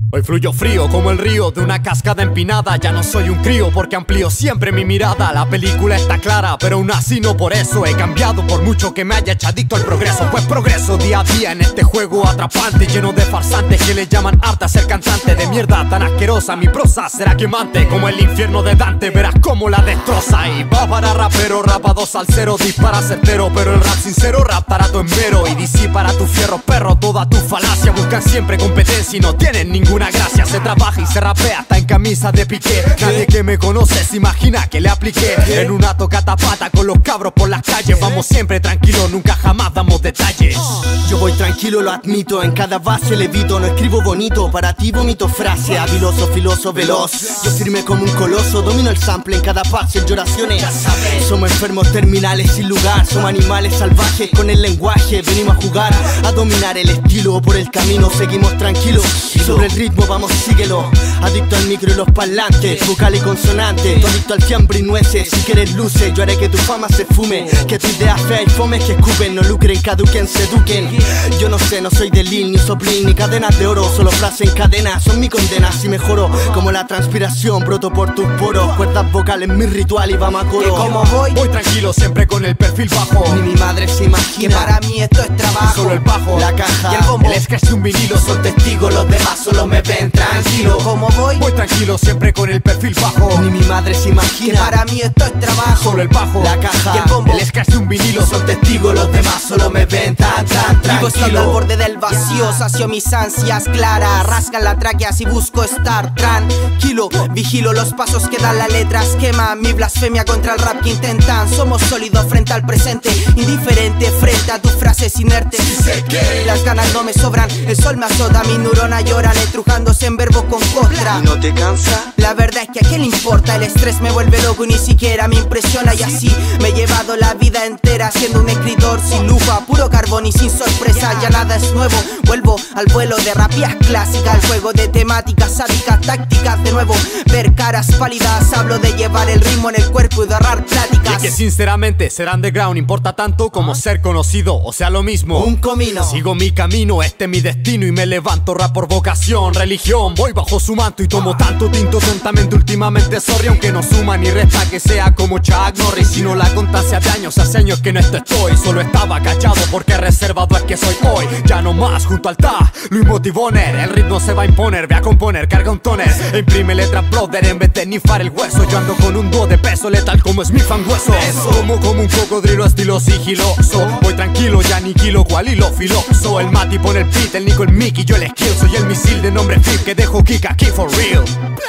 Hoy fluyo frío como el río de una cascada empinada. Ya no soy un crío porque amplío siempre mi mirada. La película está clara, pero aún así no por eso he cambiado, por mucho que me haya hecho adicto al progreso. Pues progreso día a día en este juego atrapante, lleno de farsantes que le llaman arte a ser cantante. De mierda tan asquerosa, mi prosa será quemante como el infierno de Dante. Verás cómo la destroza. Y va para rapero, rapado salsero, dispara certero, pero el rap sincero raptará tu envero. Y disipará tu fierro perro, toda tu falacia. Buscan siempre competencia y no tienen ninguna gracia. Se trabaja y se rapea hasta en camisa de piqué. Nadie que me conoce se imagina que le apliqué en una tocata pata con los cabros por las calles. Vamos siempre tranquilos, nunca jamás damos detalles. Yo voy tranquilo, lo admito, en cada base levito. No escribo bonito, para ti vomito frase. Habiloso, filoso, veloz, yo firme como un coloso. Domino el sample en cada pase, lloraciones. Somos enfermos terminales sin lugar. Somos animales salvajes con el lenguaje. Venimos a jugar, a dominar el estilo. Por el camino seguimos tranquilos. Sobre el ritmo vamos, síguelo. Adicto al micro y los parlantes, vocal y consonante. Tú adicto al fiambre y nueces. Si quieres luces, yo haré que tu fama se fume. Que tu idea fea y fomes que escupen, no lucren, caduquen, se eduquen. Yo no sé, no soy de Lil, ni soplin, ni cadenas de oro. Solo frases en cadena, son mi condena. Si mejoro, como la transpiración, broto por tus poros. Cuerdas vocales, mi ritual y vamos a coro. ¿Cómo voy? Voy tranquilo, siempre con el perfil bajo. Ni mi madre se Que imagina para mí esto es trabajo. Solo el bajo, la caja y el bombo. el scratch y un vinilo son testigos, los demás solo me ven tranquilo. ¿Cómo voy? Voy tranquilo, siempre con el perfil bajo. Ni mi madre se Que imagina. para mí esto es trabajo. Solo el bajo, la caja y el bombo. el scratch y un vinilo son testigos, los demás solo me ven tan Vivo estando al tranquilo. borde del vacío, sacio mis ansias claras. Rasgan la tráquea si busco estar tranquilo. Vigilo los pasos que dan la letra, esquema mi blasfemia contra el rap que intentan. Somos sólidos frente al presente, indiferente frente a tus frases inertes. Las ganas no me sobran, el sol me azota, mis neuronas lloran, estrujándose en verbo con contra. ¿Y no te cansa? La verdad es que a qué le importa, el estrés me vuelve loco y ni siquiera me impresiona. Y así me he llevado la vida entera siendo un escritor sin lupa, puro carbón y sin sorpresa. Ya nada es nuevo, vuelvo al vuelo de rapias clásicas, al juego de temáticas sádicas, tácticas de nuevo. Ver caras pálidas, hablo de llevar el ritmo en el cuerpo y de ahorrar Y pláticas. es que sinceramente ser underground importa tanto como ser conocido, o sea lo mismo. Un comino. Sigo mi camino, este es mi destino y me levanto rap por vocación, religión. Voy bajo su manto y tomo tanto tinto tontamente últimamente, sorry, aunque no suma ni resta que sea como Chuck Norris. Sino la constancia de años, hace años que en esto estoy. Solo estaba cachado porque reservado es que soy hoy. Ya no más junto al Ta, Luis Motivoner. El ritmo se va a imponer, voy a componer, carga un toner e imprime letras brother en vez de nifar el hueso. Yo ando con un dúo de peso letal como Smith and Wesson. Como un cocodrilo estilo sigiloso. Voy tranquilo, ya aniquilo cual hilo filoso. El Mati pone el beat, el Nico el Mickey, yo el skill. Soy el misil de nombre Flip que dejo kick aquí for real.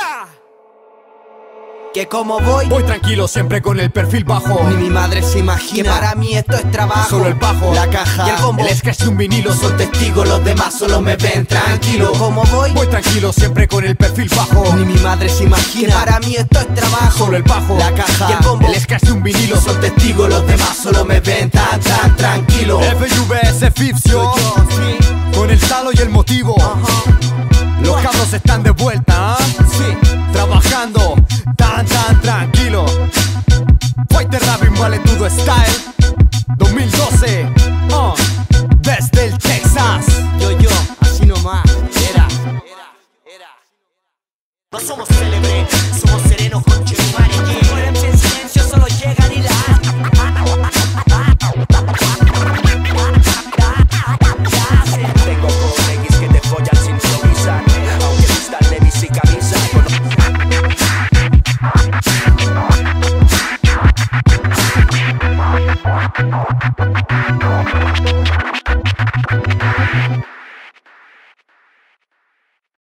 Que como voy, Voy tranquilo, siempre con el perfil bajo. Ni mi madre se que imagina. para mí esto es trabajo. Solo el bajo, la caja y el bombo. el scratch y un vinilo son testigos, los demás solo me ven tranquilo. Como voy, Voy tranquilo, siempre con el perfil bajo. Ni mi madre se que imagina. para mí esto es trabajo. Solo el bajo, la caja y el bombo. el scratch y un vinilo son testigos, los demás solo me ven tan tranquilo. FVS Fipsio, con el talo y el motivo. Los cabros están de vuelta, ¿ah? Trabajando tan tranquilo. Fighter Rapping vale todo style.